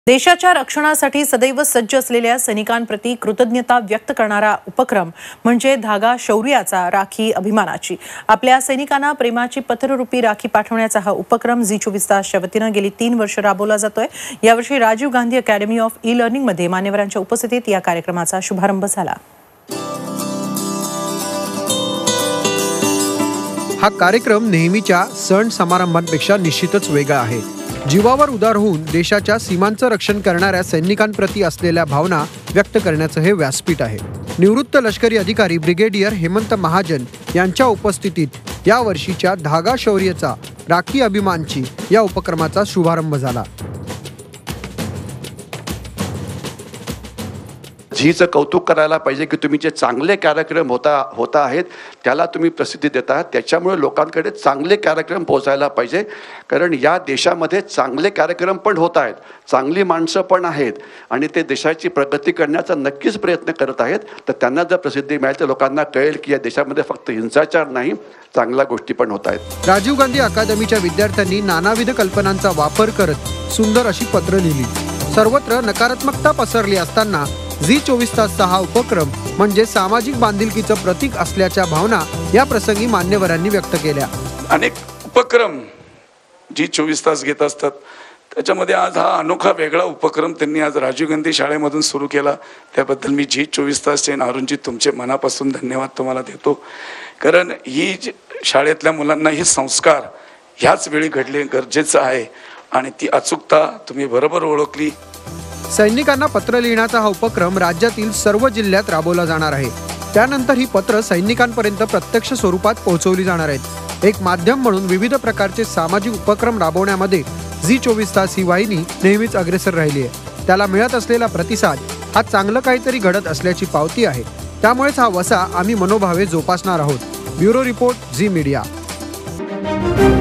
देशाच्या रक्षणासाठी सदैव सज्ज असलेल्या सैनिकांप्रती कृतज्ञता व्यक्त करणारा उपक्रम म्हणजे धागा शौर्याचा राखी अभिमानाची। आपल्या सैनिकांना प्रेमाची पत्ररूपी राखी पाठवण्याचा हा उपक्रम झी24 तासच्या वतीने गेली 3 वर्ष राबवला जातोय। यावर्षी Rajiv Gandhi academy of e-learning मध्ये मान्यवरांच्या उपस्थितीत या कार्यक्रमाचा शुभारंभ झाला। हा कार्यक्रम नेहमीच्या सण समारंभांपेक्षा निश्चितच वेगळा आहे। जीवावर उदार होऊन देशाच्या सीमांचं रक्षण करणाऱ्या सैनिकांप्रती असलेल्या भावना व्यक्त करण्याचं हे व्यासपीठ आहे। निवृत्त लष्करी अधिकारी ब्रिगेडियर हेमंत महाजन यांच्या उपस्थितीत या वर्षीच्या धागा शौर्याचा राखी अभिमानची या उपक्रमाचा शुभारंभ झाला। झीचं कौतुक करायला पाहिजे की तुम्ही जे चांगले कार्यक्रम होता आहेत त्याला तुम्ही प्रसिद्धी देता, त्याच्यामुळे लोकांकडे चांगले कार्यक्रम पोहोचायला पाहिजे। कारण या देशामध्ये चांगले कार्यक्रम पण होत आहेत, चांगली माणसं पण आहेत आणि ते देशाची प्रगती करण्याचा नक्कीच प्रयत्न करत आहेत। तर त्यांना जर प्रसिद्धी मिळाली तर लोकांना कळेल की या देशामध्ये फक्त हिंसाचार नाही, चांगल्या गोष्टी पण होत आहेत। राजीव गांधी अकादमीच्या विद्यार्थ्यांनी नानाविध कल्पनांचा वापर करत सुंदर अशी पत्र लिहिली। सर्वत्र नकारात्मकता पसरली असताना झी24 तासचा हा उपक्रम म्हणजे सामाजिक बांधिलकीचं प्रतीक असल्याच्या भावना या प्रसंगी मान्यवरांनी व्यक्त केल्या। अनेक उपक्रम झी24 तास घेत असतात, त्याच्यामध्ये आज हा अनोखा वेगळा उपक्रम त्यांनी आज राजीव गांधी शाळेमधून सुरू केला। त्याबद्दल मी झी24 तासचे अरुणजी तुमचे मनापासून धन्यवाद तुम्हाला देतो। कारण ही शाळेतल्या मुलांना हे संस्कार ह्याच वेळी घडले गरजेचं आहे आणि ती अचूकता तुम्ही बरोबर ओळखली। सैनिकांना पत्र लिहिण्याचा हा उपक्रम राज्यातील सर्व जिल्ह्यात राबवला जाणार आहे। त्यानंतर ही पत्र सैनिकांपर्यंत प्रत्यक्ष स्वरूपात पोहोचवली जाणार आहेत। एक माध्यम म्हणून विविध प्रकारचे सामाजिक उपक्रम राबवण्यामध्ये झी24 तास ही वाहिनी नेहमीच अग्रेसर राहिली आहे। त्याला मिळत असलेला प्रतिसाद हा चांगलं काहीतरी घडत असल्याची पावती आहे। त्यामुळेच हा वसा आम्ही मनोभावे जोपासणार आहोत। Bureau report, Zee media.